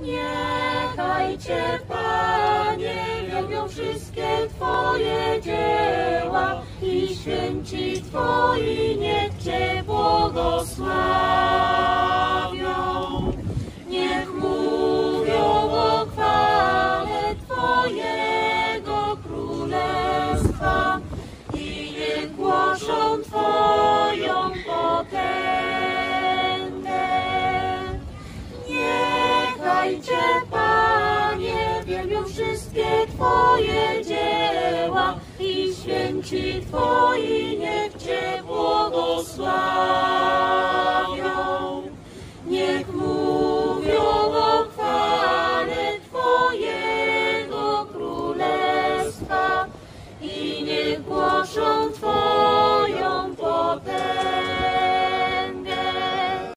Niechaj Cię, Panie, wielbią wszystkie Twoje dzieła i święci Twoi niech Cię błogosławią. Niech mówią o chwale Twojego Królestwa i niech głoszą Twoją potęgę. Niechaj Cię, Panie, wielbią wszystkie Twoje dzieła i święci Twoi